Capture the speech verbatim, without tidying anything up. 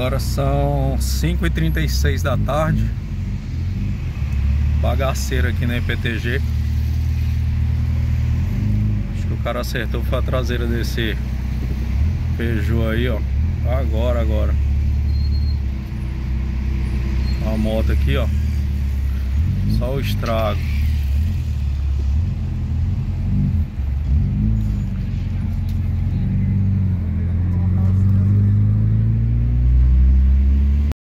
Agora são cinco e trinta e seis da tarde. Bagaceira aqui na E P T G. Acho que o cara acertou, foi a traseira desse Peugeot aí, ó. Agora, agora. A moto aqui, ó. Só o estrago.